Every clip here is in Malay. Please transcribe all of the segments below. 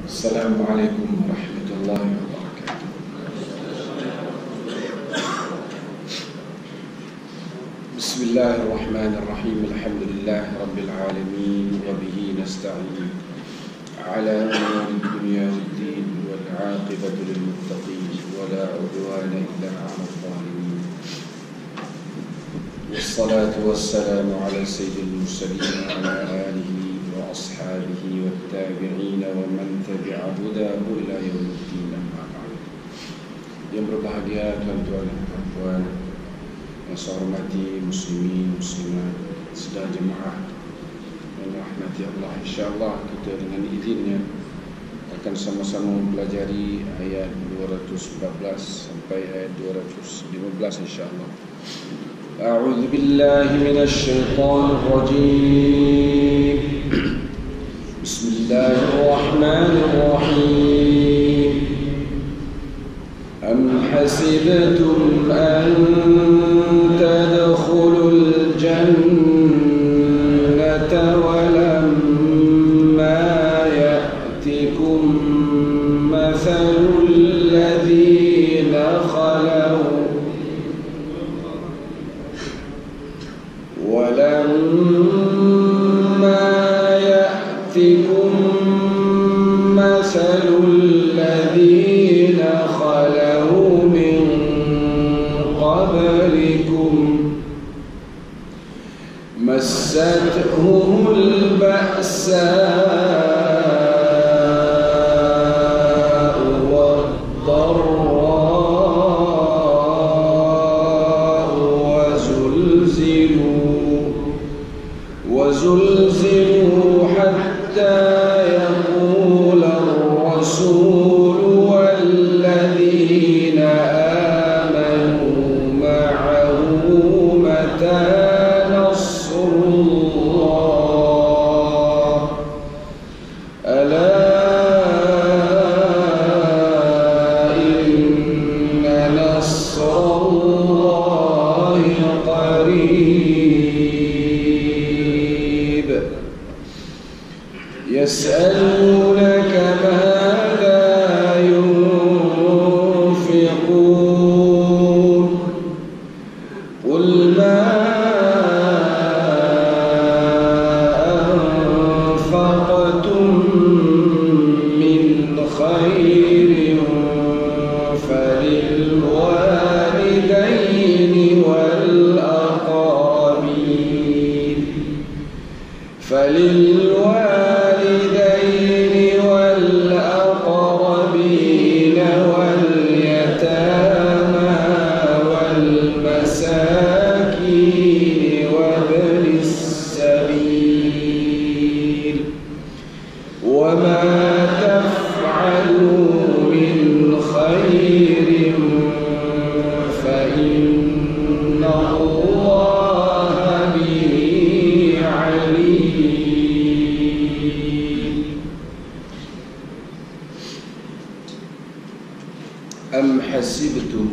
Assalamualaikum warahmatullahi wabarakatuh. Bismillahirrahmanirrahim. Alhamdulillahi rabbil alamin wa bihi nasta'in ala umuri dunya waddin wal 'aqibatu lil muttaqin wa la 'udwana illa 'alal zalimin. Wassalatu wassalamu ala sayyidil mursalin wa ala alihi وأصحابه والتابعين ومن تبع هداه إلى يوم الدين. أما بعد. Yang berbahagia tuan-tuan dan puan-puan yang saya hormati, muslimin, muslimat, sedaya jemaah yang dirahmati Allah, insya-Allah kita dengan izinnya akan sama-sama mempelajari ayat 214 sampai ayat 215 insya-Allah. A'udzu billahi minasy syaithanir rajim. Bismillahirrahmanirrahim. Am hasibtum an tadkhulul jannata wa lamma ya'tikum mathalul ladzina khalaw wa مثل الذين خلوا من قبلكم مستهم البأساء والضراء وزلزلوا حتى يقول الرسول والذين آمنوا معه متى نصر الله ألا إن نصر الله قريب. يسألونك ماذا ينفقون قل ما أنفقتم من خير فللوالدين والأقربين والأقربين واليتامى والمساكين وابن السبيل وما تفعلوا من خير فإن الله به عليم. Am hasibtum,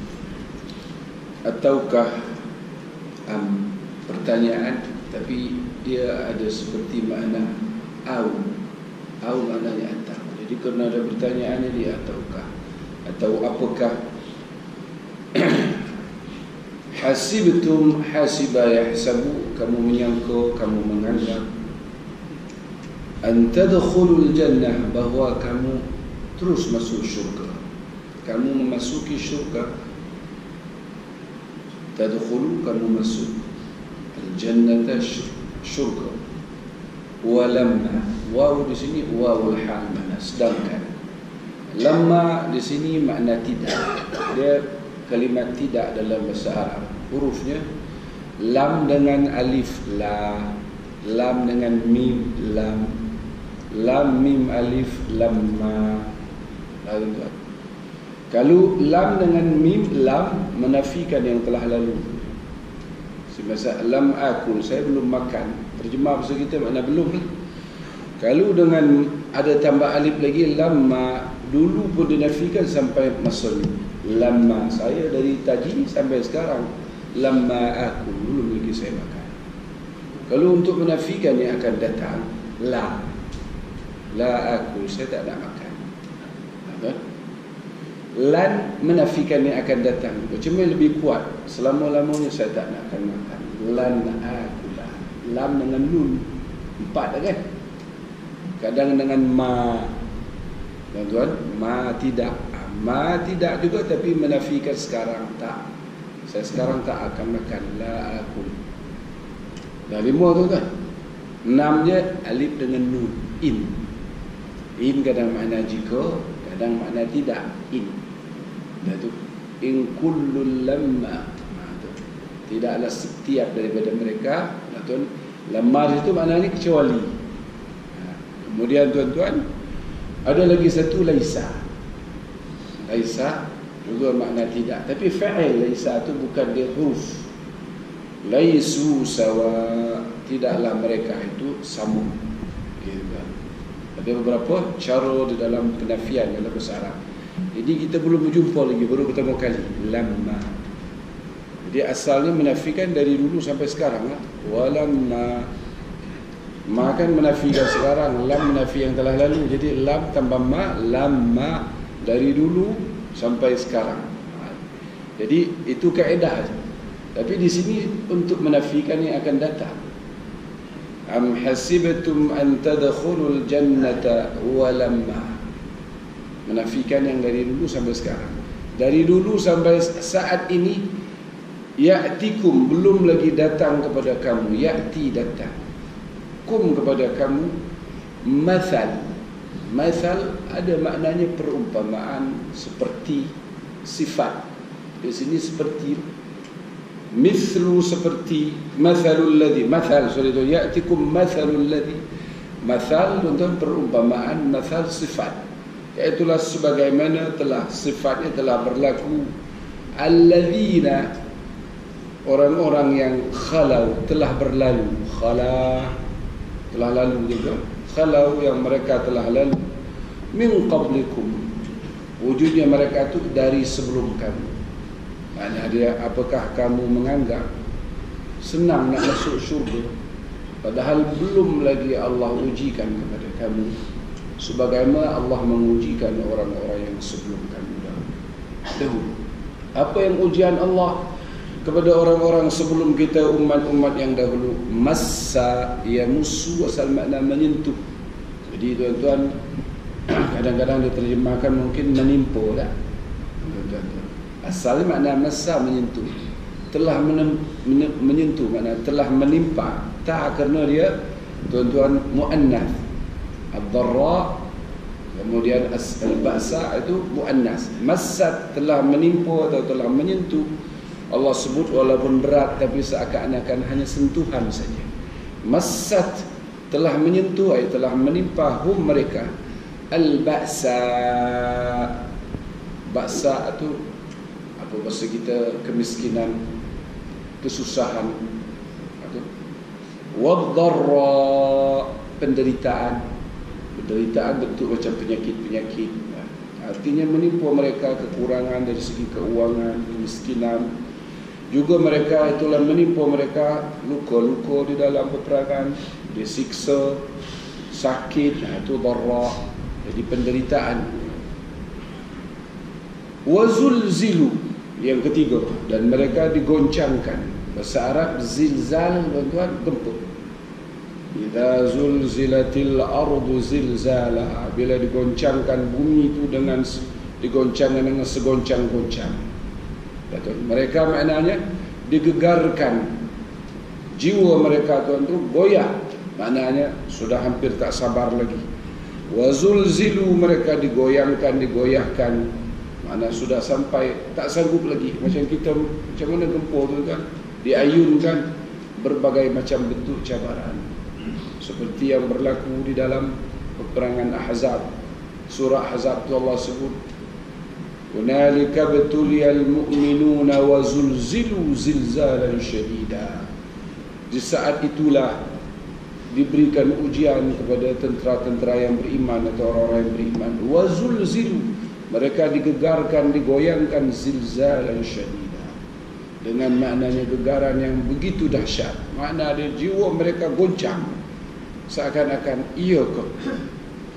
ataukah pertanyaan tapi dia ada seperti makna au maknanya atau. Jadi kerana ada pertanyaan dia ataukah atau apakah. Hasibtum, hasiba yahsabu, kamu menyangka, kamu menganggap, an tadkhulul jannah, bahawa kamu terus masuk syurga, kamu memasuki syurga. Tadkhulu, kamu masuk al-jannata, syurga. Walamma, waw di sini wawul hal, mana sedangkan. Lamma di sini makna tidak. Dia kalimat tidak dalam bahasa Arab. Hurufnya lam dengan alif la, lam dengan mim lam, lam mim alif lamma. Lalu kalau lam dengan mim lam menafikan yang telah lalu. Semasa lam akul, saya belum makan. Terjemah bahasa kita makna belum lah. Kalau dengan ada tambah alif lagi lamma, dulu pun dinafikan sampai masa ni. Lamma, saya dari tadi sampai sekarang lamma akul, belum lagi saya makan. Kalau untuk menafikan yang akan datang la, La akul, saya tak nak makan. Lan menafikan yang akan datang. Cuma lebih kuat. Selama-lamanya saya tak nak akan makan. Lan akulah. Lam dengan nun. 4 kan? Kadang dengan ma. Tuan-tuan, ma tidak. Ma tidak juga, tapi menafikan sekarang tak. Saya sekarang tak akan makan. La akul. Dah 5 tuan-tuan. 6 je alif dengan nun. In kadang makna jika, kadang makna tidak. Dah tu. In kullul lamma. Tidaklah setiap daripada mereka. Tuan, lamma itu maknanya kecuali. Kemudian tuan-tuan, ada lagi satu laisa. Laisa juga makna tidak. Tapi fa'il laisa itu bukan dia huruf. Laisu sawa, tidaklah mereka itu sama. Gitu kan. Ada beberapa cara di dalam penafian dalam bahasa Arab. Jadi kita belum berjumpa lagi, baru pertama kali. Lamma. Jadi asalnya menafikan dari dulu sampai sekarang lah. Walamma. Ma kan menafikan sekarang, lam menafi yang telah lalu. Jadi lam tambah ma, lamma dari dulu sampai sekarang. Jadi itu kaedah. Tapi di sini untuk menafikan yang akan datang. Am hasibtum an tadkhulul jannata walamma. Menafikan yang dari dulu sampai sekarang. Dari dulu sampai saat ini, ya'tikum, belum lagi datang kepada kamu. Ya'ti, datang. Kum, kepada kamu. Mathal. Mathal ada maknanya perumpamaan, seperti, sifat. Di sini seperti, mithlu, seperti, mathalul ladhi, mathal, sorry tu, ya'tikum mathalul ladhi. Mathal tuan-tuan perumpamaan, mathal sifat. Iaitulah sebagaimana telah sifatnya telah berlaku alladzina, orang-orang yang khalau, telah berlalu. Khala, telah lalu juga. Khalau, yang mereka telah lalu. Min qablikum, wujudnya mereka itu dari sebelum kamu. Maknanya dia, apakah kamu menganggap senang nak masuk syurga, padahal belum lagi Allah ujikan kepada kamu sebagaimana Allah mengujikan orang-orang yang sebelum kamu dahulu. Apa yang ujian Allah kepada orang-orang sebelum kita, umat-umat yang dahulu? Massa, yamussu, asal makna menyentuh. Jadi tuan-tuan, kadang-kadang diterjemahkan mungkin menimpa tak? Asal makna massa, menyentuh. Telah menyentuh, makna telah menimpa. Tak, kerana dia tuan-tuan muannas. Ad-dharra, kemudian al-ba'sa itu muannas. Massat, telah menimpa atau telah menyentuh. Allah sebut walaupun berat, tapi seakan-akan hanya sentuhan saja. Massat, telah menyentuh, telah menimpa hum, mereka. Al-ba'sa. Ba'sa itu apa bahasa kita? Kemiskinan, kesusahan. Wad-dharra, penderitaan. Penderitaan bentuk macam penyakit-penyakit. Artinya menimpa mereka kekurangan dari segi keuangan, kemiskinan. Juga mereka itulah menimpa mereka luka-luka di dalam peperangan, disiksa, sakit, itu dharra. Jadi penderitaan. Wazulzilu, yang ketiga, dan mereka digoncangkan. Bahasa Arab zilzal, tuan-tuan, gempa. Idza zulzilatil ardu zilzalaha, bila digoncangkan bumi itu dengan digoncangkan dengan segoncang-goncang. Mereka maknanya digegarkan, jiwa mereka tuan-tuan goyah, maknanya sudah hampir tak sabar lagi. Wa zulzilu, mereka digoyangkan, digoyahkan, makna sudah sampai tak sanggup lagi. Macam kita, macam mana gempa tuan-tuan, diayunkan berbagai macam bentuk cabaran. Seperti yang berlaku di dalam peperangan Ahzab. Surah Ahzab itu Allah sebut, hunalika betuliyal mu'minuna wa zulzilu zilzalan syadida. Di saat itulah diberikan ujian kepada tentera-tentera yang beriman atau orang-orang yang beriman. Wa zulzilu, mereka digegarkan, digoyangkan, zilzalan syadida, dengan maknanya gegaran yang begitu dahsyat. Makna dia jiwa mereka goncang, seakan-akan ia ke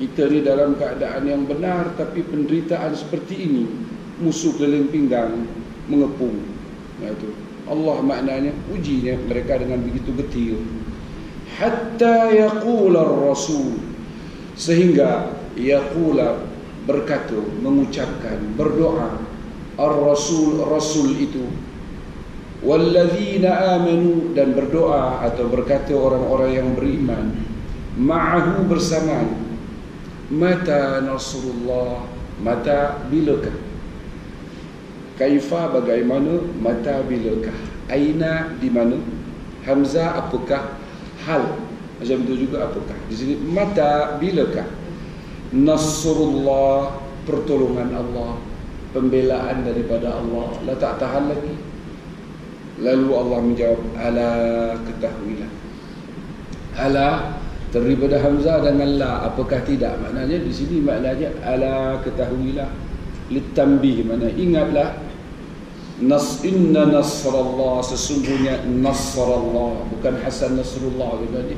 Kita ni dalam keadaan yang benar, tapi penderitaan seperti ini, musuh keliling pinggang mengepung. Itu Allah maknanya ujinya mereka dengan begitu getir. Hatta yaqula ar-rasul, sehingga yaqula berkata, mengucapkan, berdoa, ar-rasul, rasul itu, walladzina amanu, dan berdoa atau berkata orang-orang yang beriman, ma'ahu, bersamaan, mata nasrullah, mata bilakah, kaifa, bagaimana, mata bilakah, aina, di mana, hamzah, apakah, hal, macam itu juga apakah. Di sini mata bilakah, nasrullah, pertolongan Allah, pembelaan daripada Allah, la tak tahan lagi. Lalu Allah menjawab, ala, ketahuilah. Ala terdiri pada hamzah dengan la, apakah tidak, maknanya di sini maknanya ala, ketahuilah, litanbih, mana ingatlah, inna nasrallah, sesungguhnya nasrallah, bukan Hasan Nasrullah gitu.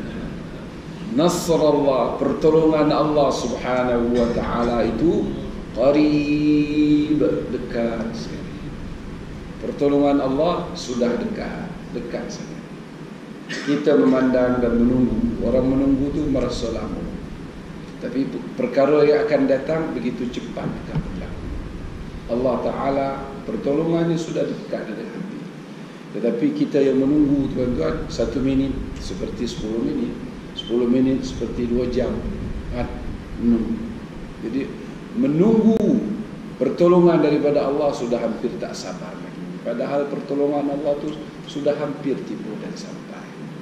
Nasrallah, pertolongan Allah subhanahu wa ta'ala itu qarib, dekat sekali. Pertolongan Allah sudah dekat sangat. Kita memandang dan menunggu. Orang menunggu itu merasa lama, tapi perkara yang akan datang begitu cepat akan berlaku. Allah Ta'ala pertolongannya sudah dekat dari hati. Tetapi kita yang menunggu, tuan-tuan, 1 minit seperti 10 minit, 10 minit seperti 2 jam menunggu. Jadi menunggu pertolongan daripada Allah sudah hampir tak sabar lagi. Padahal pertolongan Allah itu sudah hampir tiba dan sampai.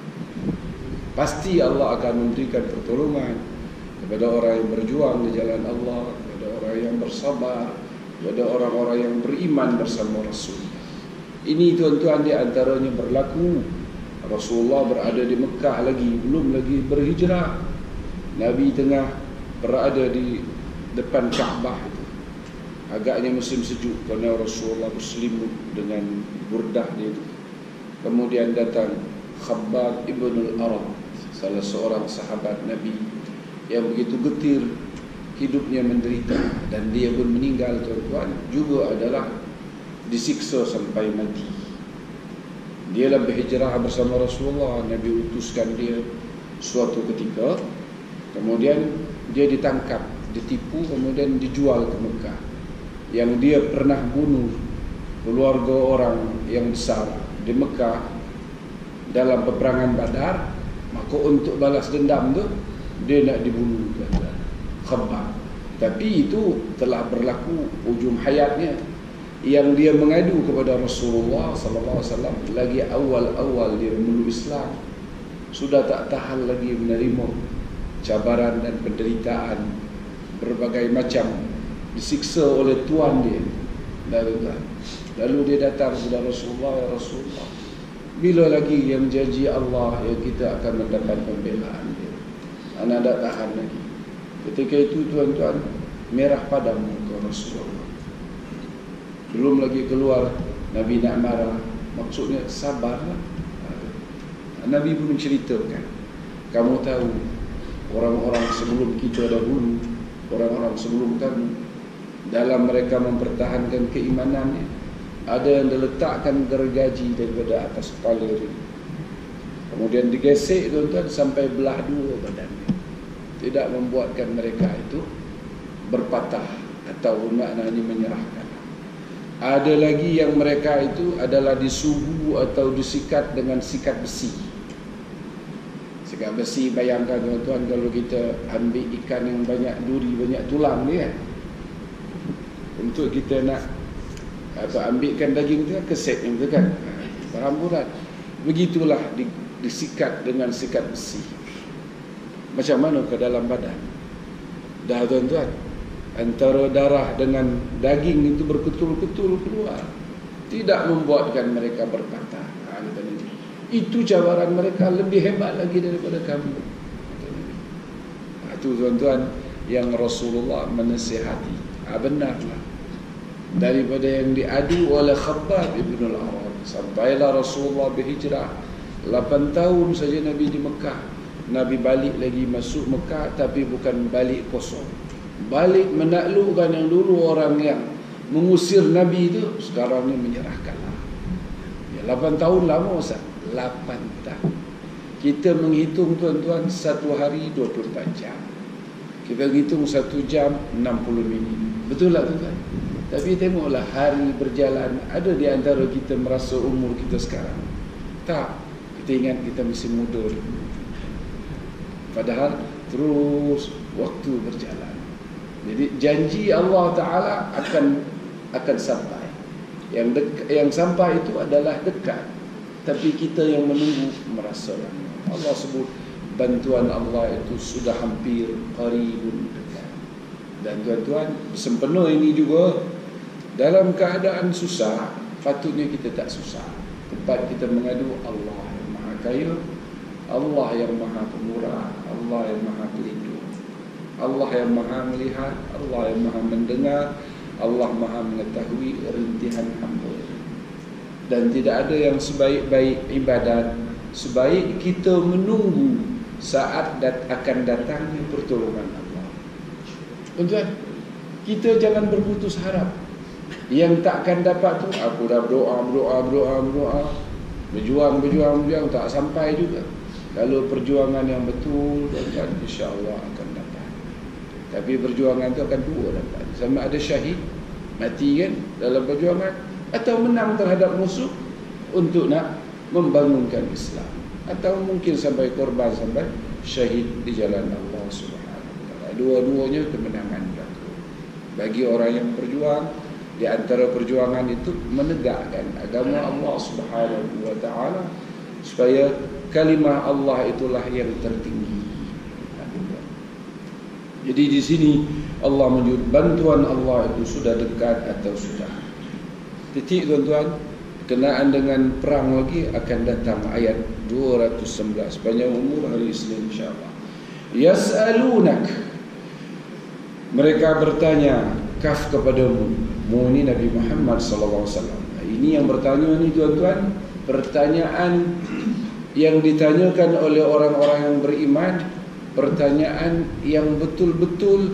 Pasti Allah akan memberikan pertolongan kepada orang yang berjuang di jalan Allah, kepada orang yang bersabar, kepada orang-orang yang beriman bersama Rasul. Ini tuan-tuan di antaranya berlaku. Rasulullah berada di Mekah lagi, belum lagi berhijrah. Nabi tengah berada di depan Kaabah itu. Agaknya musim sejuk kerana Rasulullah berselimut dengan burdah dia itu. Kemudian datang Khabbab ibn al-Arab, salah seorang sahabat Nabi yang begitu getir, hidupnya menderita, dan dia pun meninggal, tuan-tuan, juga adalah disiksa sampai mati. Dia lah berhijrah bersama Rasulullah. Nabi utuskan dia suatu ketika, kemudian dia ditangkap, ditipu, kemudian dijual ke Mekah. Yang dia pernah bunuh keluarga orang yang besar di Mekah dalam peperangan Badar, maka untuk balas dendam tu dia nak dibunuh, Khabbab. Tapi itu telah berlaku ujung hayatnya, yang dia mengadu kepada Rasulullah sallallahu alaihi wasallam lagi awal-awal dia memeluk Islam, sudah tak tahan lagi menerima cabaran dan penderitaan berbagai macam, disiksa oleh tuan dia. Lalu dia datang kepada Rasulullah, ya Rasulullah, bila lagi yang janji Allah yang kita akan mendapat pembelaan dia? Anak tak tahan lagi. Ketika itu tuan-tuan, merah padam muka Rasulullah. Belum lagi keluar, Nabi nak marah, maksudnya sabarlah. Nabi pun menceritakan, kamu tahu orang-orang sebelum kita dahulu, orang-orang sebelum kamu, dalam mereka mempertahankan keimanannya, ada yang diletakkan gergaji daripada atas kepala dia, kemudian digesek, tuan-tuan, sampai belah dua badannya, tidak membuatkan mereka itu berpatah atau maknanya menyerahkan. Ada lagi yang mereka itu adalah disubu atau disikat dengan sikat besi. Sikat besi, bayangkan tuan-tuan, kalau kita ambil ikan yang banyak duri, banyak tulang dia, untuk kita nak ambilkan daging tu, keset yang tu kan, faham bukan? Begitulah disikat dengan sikat besi. Macam mana ke dalam badan? Dah tuan-tuan, antara darah dengan daging itu berketul-ketul keluar, tidak membuatkan mereka berpatah. Itu cabaran mereka lebih hebat lagi daripada kamu. Itu tuan-tuan yang Rasulullah menasihati. Benarlah, daripada yang diadu oleh Khabbab ibn al-Arab, sampailah Rasulullah berhijrah 8 tahun saja Nabi di Mekah, Nabi balik lagi masuk Mekah, tapi bukan balik kosong. Balik menaklukkan yang dulu orang yang mengusir Nabi itu, sekarang ni menyerahkanlah. Ya, 8 tahun lama Ustaz. 8 tahun. Kita menghitung tuan-tuan, 1 hari 24 jam. Kita hitung 1 jam 60 minit. Betul tak tuan-tuan? Tapi tengoklah hari berjalan. Ada di antara kita merasa umur kita sekarang? Tak. Kita ingat kita masih muda. Padahal terus waktu berjalan. Jadi janji Allah Ta'ala akan sampai. Yang sampai itu adalah dekat. Tapi kita yang menunggu merasa lama. Allah sebut bantuan Allah itu sudah hampir qaribun dekat. Dan tuan-tuan, sempena ini juga dalam keadaan susah, patutnya kita tak susah. Tempat kita mengadu Allah yang Maha Kaya, Allah yang Maha Pemurah, Allah yang Maha Pelindung, Allah yang Maha Melihat, Allah yang Maha Mendengar, Allah Maha Mengetahui rintihan hamba. Dan tidak ada yang sebaik-baik ibadat sebaik kita menunggu saat akan datangnya pertolongan Allah. Tuan-tuan, kita jangan berputus harap. Yang takkan dapat tu, aku dah berdoa, berjuang tak sampai juga. Kalau perjuangan yang betul, tuan-tuan, insya-Allah akan dapat. Tapi perjuangan tu akan dua dapat. Sama ada syahid, mati kan dalam perjuangan, atau menang terhadap musuh untuk nak membangunkan Islam, atau mungkin sampai korban, sampai syahid di jalan Allah Subhanahu wa taala. Dua-duanya kemenangan berlaku bagi orang yang berjuang. Di antara perjuangan itu menegakkan agama Allah Subhanahu wa taala, supaya kalimah Allah itulah yang tertinggi. Jadi di sini Allah menyebut bantuan Allah itu sudah dekat atau sudah. Titik tuan-tuan, kenaan dengan perang lagi akan datang ayat 219 sepanjang umur hari Isnin insya-Allah. Yas'alunak, mereka bertanya, kaf kepadamu, mu ni Nabi Muhammad sallallahu alaihi wasallam. Ini yang bertanya ni tuan-tuan, pertanyaan yang ditanyakan oleh orang-orang yang beriman, pertanyaan yang betul-betul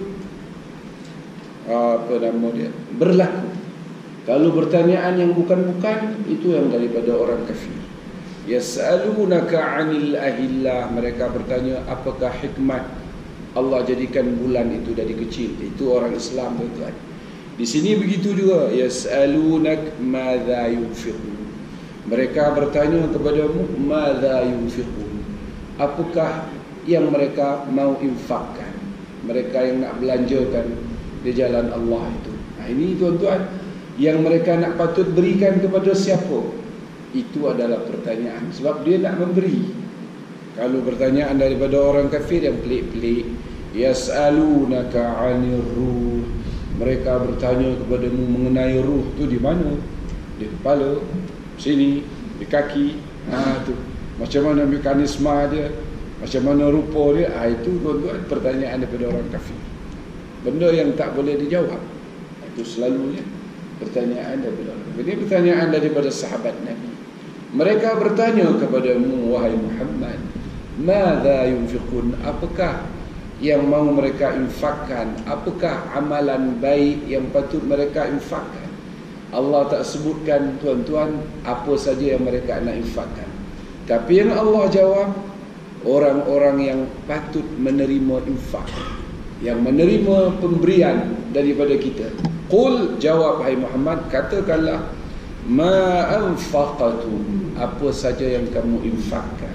berlaku. Kalau pertanyaan yang bukan-bukan, itu yang daripada orang kafir. Yas'alunaka 'anil ahillah, mereka bertanya apakah hikmat Allah jadikan bulan itu dari kecil. Itu orang Islam tuan-tuan. Di sini begitu juga, yas'alunak madza yunfiqun. Mereka bertanya kepadamu, madza yunfiqun, apakah yang mereka mau infakkan, mereka yang nak belanjakan di jalan Allah itu. Nah, ini tuan-tuan, yang mereka nak patut berikan kepada siapa? Itu adalah pertanyaan, sebab dia nak memberi. Kalau pertanyaan daripada orang kafir yang pelik-pelik, yas'alunaka 'anir ruh, mereka bertanya kepadamu mengenai ruh tu di mana? Di kepala, sini, di kaki. Tu macam mana mekanisme dia, macam mana rupa dia. Itu tuan-tuan pertanyaan daripada orang kafir, benda yang tak boleh dijawab. Itu selalunya pertanyaan daripada orang kafir. Ini pertanyaan daripada sahabat Nabi. Mereka bertanya kepadamu, wahai Muhammad, madza yunfiqun, apakah yang mau mereka infakkan, apakah amalan baik yang patut mereka infakkan. Allah tak sebutkan tuan-tuan apa saja yang mereka nak infakkan, tapi yang Allah jawab, orang-orang yang patut menerima infak, yang menerima pemberian daripada kita. Qul, jawab hai Muhammad, katakanlah, ma anfaqatum, apa saja yang kamu infakkan,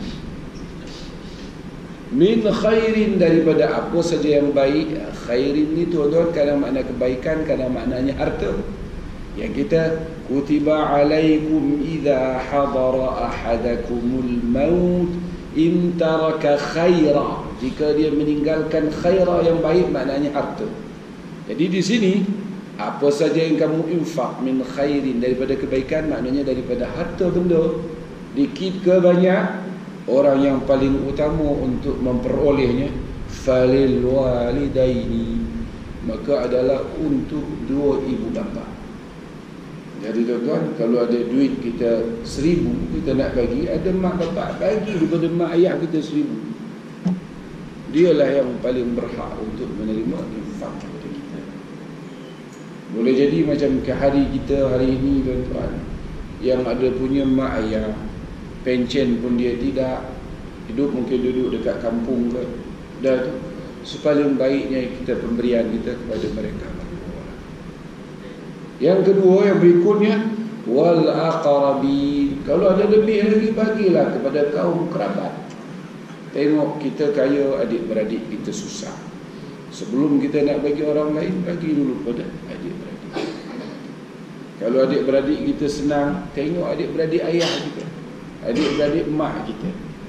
min khairin, daripada apa saja yang baik. Khairin ni tuan-tuan kadang makna kebaikan, kadang maknanya harta. Yang kita, kutiba alaikum idza hadara ahadakumul maut in taraka khaira, jika dia meninggalkan khaira yang baik, maknanya harta. Jadi di sini apa saja yang kamu infak min khairin, daripada kebaikan, maknanya daripada harta benda, dikit ke banyak, orang yang paling utama untuk memperolehnya falil walidaini, maka adalah untuk dua ibu bapa. Jadi tuan-tuan, kalau ada duit kita 1,000, kita nak bagi, ada mak bapak bagi daripada mak ayah kita 1,000. dialah yang paling berhak untuk menerima infak daripada kita. Boleh jadi macam ke hari kita hari ini tuan-tuan, yang ada punya mak ayah, pencen pun dia tidak, hidup mungkin duduk dekat kampung ke, dah tu sepaling baiknya kita pemberian kita kepada mereka. Yang kedua, yang berikutnya, wal aqrabin. Kalau ada lebih lagi, bagilah kepada kaum kerabat. Tengok kita kaya, adik-beradik kita susah. Sebelum kita nak bagi orang lain, bagi dulu pada adik-beradik. Kalau adik-beradik kita senang, tengok adik-beradik ayah kita, adik-beradik mak kita,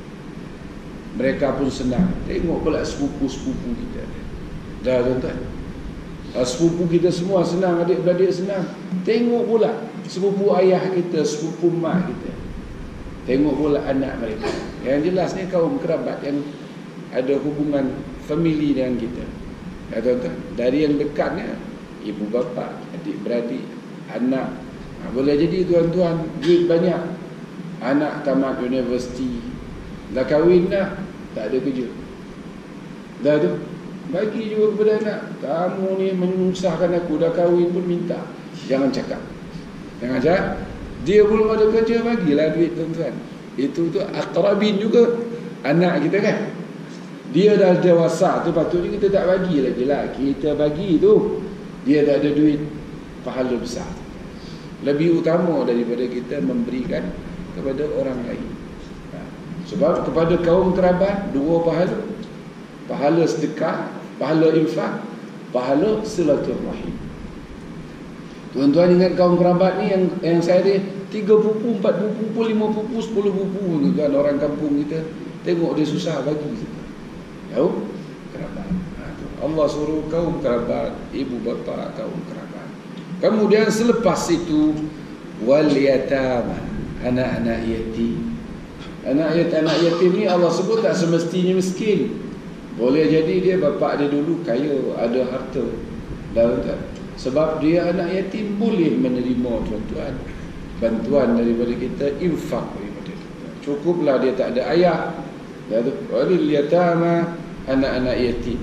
mereka pun senang. Tengok pula sepupu-sepupu kita. Dah tuan-tuan, sepupu kita semua senang, adik-beradik senang. Tengok pula sepupu ayah kita, sepupu mak kita. Tengok pula anak mereka. Yang jelas ni kaum kerabat yang ada hubungan famili dengan kita. Ya tuan-tuan, dari yang dekatnya ibu bapa, adik-beradik, anak. Boleh jadi tuan-tuan duit banyak, anak tamat universiti, dah kahwin dah, tak ada kerja. Dah tu bagi juga kepada anak. Kamu ni menyusahkan aku, dah kahwin pun minta. Jangan cakap. Jangan cakap. Dia belum ada kerja, bagilah duit tuan-tuan. Itu tu aqrabin juga, anak kita kan. Dia dah dewasa tu, patutnya kita tak bagi lagi lah. Kita bagi tu, dia tak ada duit, pahala besar. Lebih utama daripada kita memberikan kepada orang lain. Sebab kepada kaum kerabat, dua pahala. Pahala sedekah, pahala infak, pahala silaturahim. Tuan-tuan ingat kaum kerabat ni yang saya ada 3 pupu, 4 pupu, 5 pupu, 10 pupu tu kan, orang kampung kita. Tengok dia susah bagi. Tahu? Kerabat. Allah suruh kaum kerabat, ibu bapa kaum kerabat. Kemudian selepas itu wal yatama, anak-anak yatim. Anak yatim ni Allah sebut tak semestinya miskin. Boleh jadi dia bapa dia dulu kaya, ada harta. Dan sebab dia anak yatim, boleh menerima tuan-tuan bantuan daripada kita, infak daripada kita. Cukuplah dia tak ada ayah. Walil yatama, anak-anak yatim.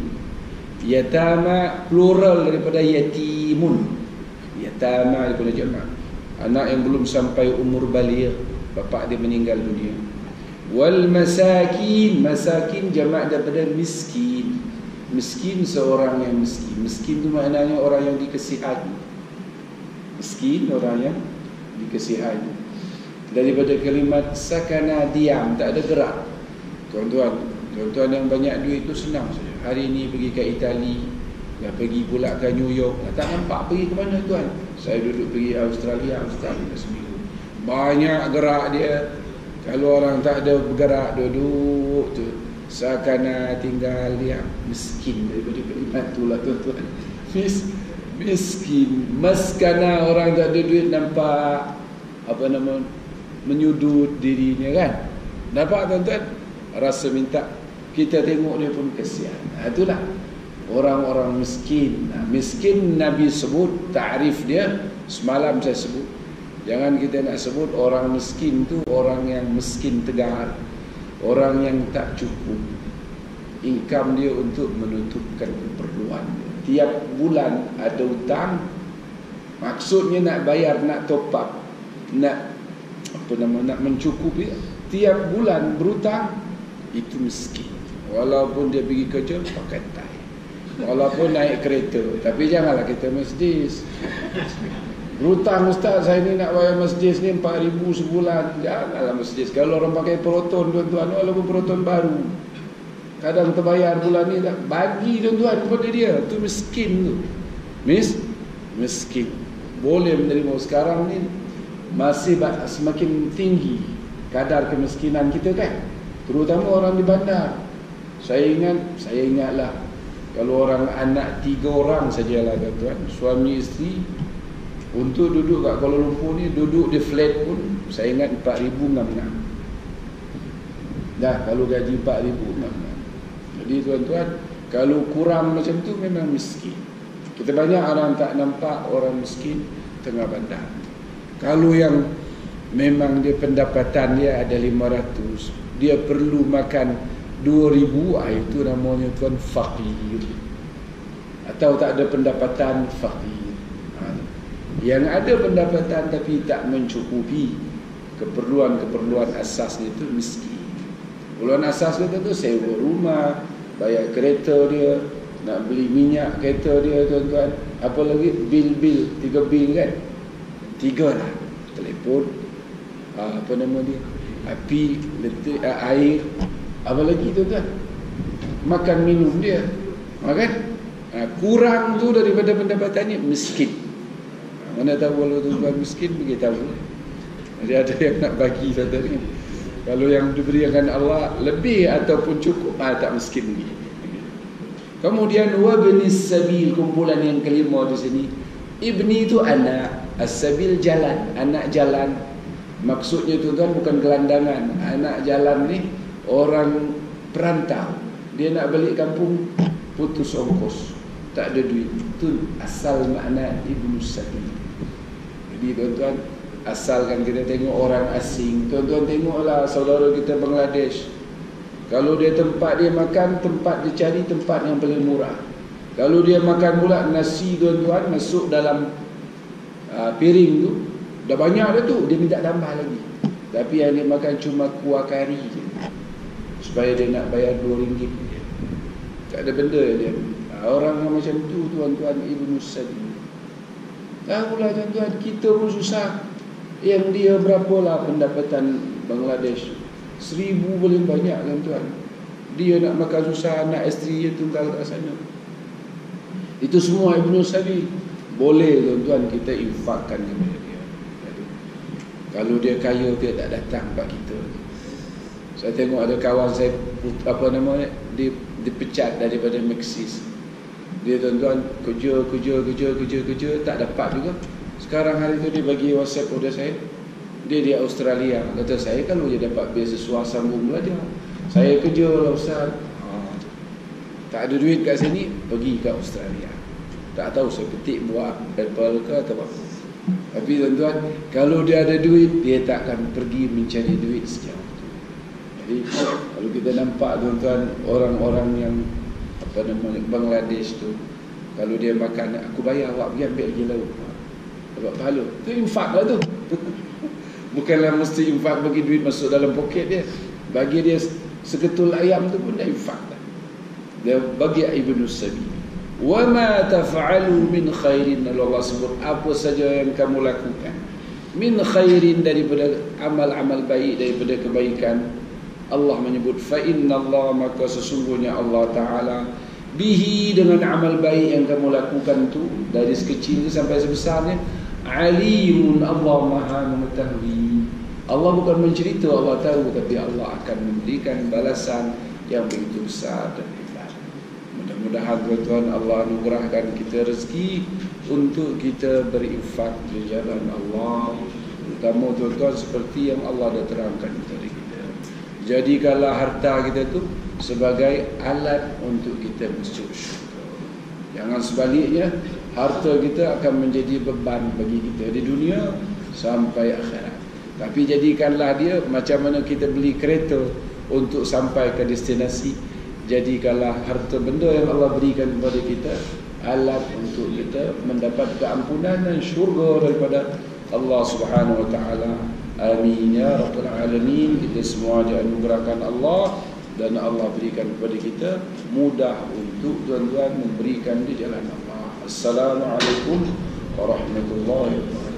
Yatama plural daripada yatimun. Yatama daripada jamak. Anak yang belum sampai umur baligh, bapa dia meninggal dunia. Wal masakin, masakin jamak daripada miskin. Miskin seorang yang miskin. Miskin itu maknanya orang yang dikasihani. Miskin orang yang dikasihani. Daripada kalimat sakana, diam, tak ada gerak. Tuan-tuan yang banyak duit itu senang saja. Hari ini pergi ke Itali, dah pergi pula ke New York. Tak nampak pergi ke mana tuan? Saya duduk pergi Australia seminggu. Banyak gerak dia. Kalau orang tak ada bergerak, duduk tu, sakana, tinggal dia. Miskin daripada kalimat itulah tuan-tuan. Miskin. Maskana, orang tak ada duit, nampak menyudut dirinya kan. Nampak tuan-tuan? Rasa minta. Kita tengok dia pun kesian. Itulah orang-orang miskin. Miskin Nabi sebut ta'rif dia, semalam saya sebut. Jangan kita nak sebut orang miskin tu orang yang miskin tegar, orang yang tak cukup income dia untuk menutupkan keperluan. Tiap bulan ada hutang, maksudnya nak bayar, nak top up, nak mencukupi. Tiap bulan berhutang, itu miskin. Walaupun dia pergi kerja pakai tai, walaupun naik kereta, tapi janganlah kita Mercedes. Berhutang, ustaz, saya ni nak bayar Mercedes ni 4,000 sebulan. Janganlah Mercedes. Kalau orang pakai Proton tuan-tuan, walaupun Proton baru, kadang terbayar bulan ni tak bagi tuan-tuan kepada dia. Tu miskin tu. Miskin. Boleh menerima. Sekarang ni masih semakin tinggi kadar kemiskinan kita kan, terutama orang di bandar. Saya ingatlah kalau orang anak 3 orang sajalah tuan-tuan, suami isteri, untuk duduk kat Kuala Lumpur ni, duduk di flat pun saya ingat 4,000 dah, kalau gaji 4,000. Jadi tuan-tuan, kalau kurang macam tu memang miskin. Kita banyak orang tak nampak orang miskin tengah bandar. Kalau yang memang dia pendapatan dia ada 500, dia perlu makan 2,000, itu namanya tuan faqir. Atau tak ada pendapatan, faqir. Yang ada pendapatan tapi tak mencukupi keperluan-keperluan asasnya itu miskin. Keperluan asas kita tu sewa rumah, bayar kereta dia, nak beli minyak kereta dia tuan-tuan, apa lagi bil-bil, 3 bil kan, 3 lah, telefon, apa nama dia, api, letih, air, apa lagi tuan-tuan, makan minum dia, kan? Kurang tu daripada pendapatannya, miskin. Mana tahu kalau tuan-tuan miskin, beritahu. Jadi ada yang nak bagi tadi. Kalau yang diberikan Allah lebih ataupun cukup, tak miskin lagi. Kemudian wabnis sabil, kumpulan yang kelima di sini. Ibni itu anak, as-sabil jalan, anak jalan. Maksudnya tuan-tuan bukan gelandangan. Anak jalan ni orang perantau. Dia nak balik kampung, putus ongkos, tak ada duit. Itu asal makna ibnu sabil. Jadi tuan-tuan, asalkan kita tengok orang asing, tuan-tuan tengoklah saudara kita Bangladesh. Kalau dia tempat dia makan, tempat dia cari tempat yang paling murah. Kalau dia makan pula nasi tuan-tuan masuk dalam piring tu, dah banyak dah tu, dia minta tambah lagi. Tapi yang dia makan cuma kuah kari je, supaya dia nak bayar RM2. Tak ada benda dia. Orang yang macam tu tuan-tuan ibnu sabil. Tahulah tuan-tuan, kita pun susah. Yang dia berapalah pendapatan Bangladesh, 1,000 paling banyak tuan-tuan. Dia nak makan susah, anak isteri dia tunggal kat sana. Itu semua ibnu sabil. Boleh tuan-tuan kita infakkan kepada dia. Kalau dia kaya, dia tak datang kat kita. Saya tengok ada kawan saya, apa nama dia, dipecat daripada Maxis. Dia tuan-tuan kerja tak dapat juga. Sekarang hari tu dia bagi WhatsApp pada saya. Dia di Australia. Kata saya, kalau dia dapat beasiswa sambung belajar, saya kerja lah Ustaz. Tak ada duit kat sini, pergi ke Australia. Tak tahu saya petik buah apple ke atau apa. Tapi tuan-tuan, kalau dia ada duit, dia tak akan pergi mencari duit sejauh itu. Jadi kalau kita nampak tuan-tuan, orang-orang yang apa nama Bangladesh tu, kalau dia makan, aku bayar awak pergi ambil lagi lauk, dapat pahala. Itu infak lah tu. Bukanlah mesti infak bagi duit masuk dalam poket dia. Bagi dia seketul ayam tu pun dah infak lah. Dia bagi ibnu sabil. Wa ma taf'alu min khairin, Allah sebut apa saja yang kamu lakukan, min khairin, daripada amal-amal baik, daripada kebaikan, Allah menyebut fa innallaha, maka sesungguhnya Allah Ta'ala, bihi, dengan amal baik yang kamu lakukan tu, dari sekecil sampai sebesarnya, alimun, Allah Maha mengetahui. Allah bukan mencerita Allah tahu, tapi Allah akan memberikan balasan yang begitu besar dan hebat. Mudah-mudahan tuan-tuan Allah anugerahkan kita rezeki untuk kita berinfak di jalan Allah, terutama tuan-tuan seperti yang Allah dah terangkan kepada kita. Jadikanlah harta kita tu sebagai alat untuk kita masuk syurga. Jangan sebaliknya, harta kita akan menjadi beban bagi kita di dunia sampai akhirat. Tapi jadikanlah dia macam mana kita beli kereta untuk sampai ke destinasi. Jadikanlah harta benda yang Allah berikan kepada kita alat untuk kita mendapat keampunan dan syurga daripada Allah Subhanahu Wa Taala. Amin ya rabbal alamin. Kita semua dianugerahkan Allah, dan Allah berikan kepada kita mudah untuk tuan-tuan memberikan di jalan Allah. Assalamualaikum warahmatullahi wabarakatuh.